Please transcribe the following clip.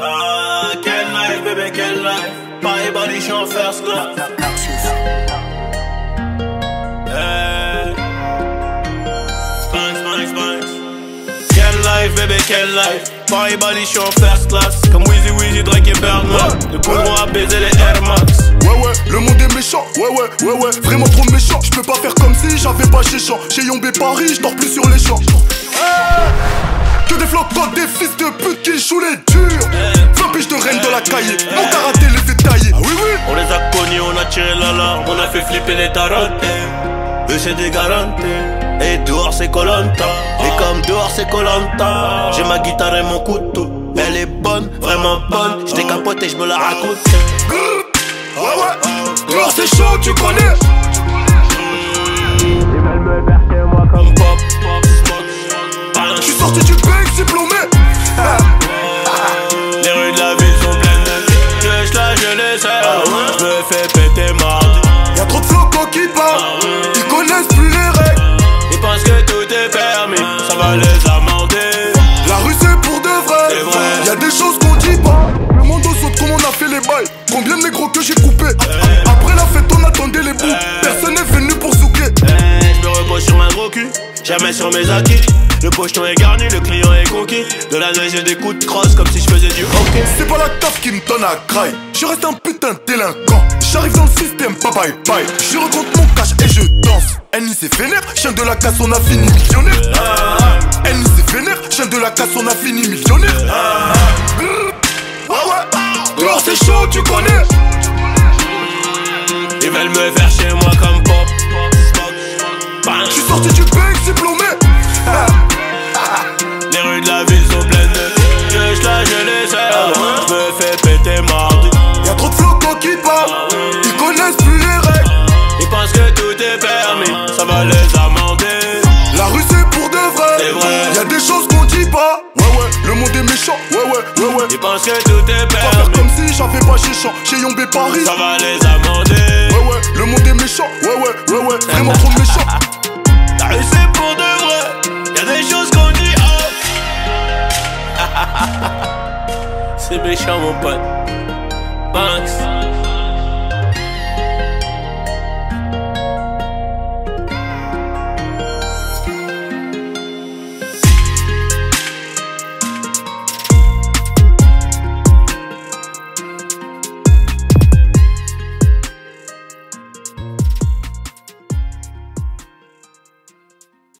Ah, quelle life, bébé, quelle life. Paris, body, j'suis en first class. Quelle life, bébé, quelle life. Paris, body, j'suis en first class. Comme Weezy, Drake et Birdman. Le courant a baisé les Air Max. Ouais, le monde est méchant, ouais, vraiment trop méchant. J'peux pas faire comme si j'avais pas chez champ. Chez Yombé Paris, j'dors plus sur les champs. Que des flocons, des fils de pute qui jouent les durs. 20 piges de reine de la cahier, mon karaté les fait tailler. Ah oui, On les a connus, on a tiré l'alarme, on a fait flipper les tarotes. Eux c'est des garanties, et dehors c'est Colanta. Et comme dehors c'est Colanta, j'ai ma guitare et mon couteau. Elle est bonne, vraiment bonne, j't'ai capoté, j'me la raconte. Ouais, dehors c'est chaud, tu connais. Ils veulent me faire chez moi comme pop. J'suis sorti du bec diplômé. Les rues de la ville sont pleines de vie. Je les sers, j'me fais péter mardi. Y'a trop de flocons qui parlent, ils connaissent plus les règles. Ils pensent que tout est permis, ça va les amender. La rue c'est pour de vrai, y'a des choses qu'on dit pas. Le monde aux autres, comment on a fait les bails. Combien de négros que j'ai coupé. Après la fête on attendait les bouts. Personne n'est venu pour souquer. Je me repose sur un gros cul, jamais sur mes acquis. Le pocheton est garni, le client est conquis. De la neige et des coups de crosse comme si je faisais du hockey. C'est pas la taf qui me donne à graille. Je reste un putain de délinquant. J'arrive dans le système, pas bye bye. Je recompte mon cash et je danse. Annie c'est vénère, chien de la casse on a fini millionnaire. Annie c'est vénère, chien de la casse on a fini millionnaire. Ouais, dehors c'est chaud, tu connais. Ils veulent me faire chez moi comme pop. J'suis sorti du bec diplômé. Les rues de la ville sont pleines de vie. Je les sers, j'me fais péter mardi. Y'a trop de flocons qui parlent, ils connaissent plus les règles. Ils pensent que tout est permis, ça va les amender. La rue c'est pour de C'est vrai, vrai. y'a des choses qu'on dit pas. Ouais, le monde est méchant, ouais. Ils pensent que tout est Pas faire permis, comme si j'avais pas chez champ. Chez Yombé Paris, ça va les amender. ouais, le monde est méchant, ouais, vraiment trop méchant. La rue c'est pour de vrai, y'a des choses qu'on dit oh. C'est méchant mon pote. Banks.